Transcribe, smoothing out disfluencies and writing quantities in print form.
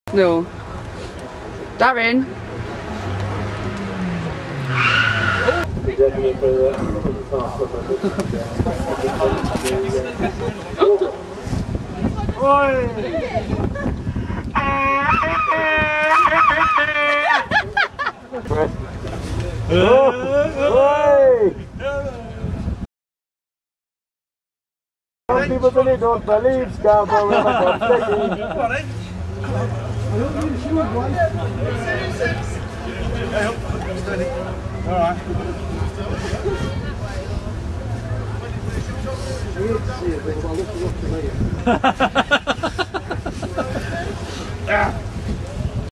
No. Darren. Some people really don't believe Scarborough River completely. Alright.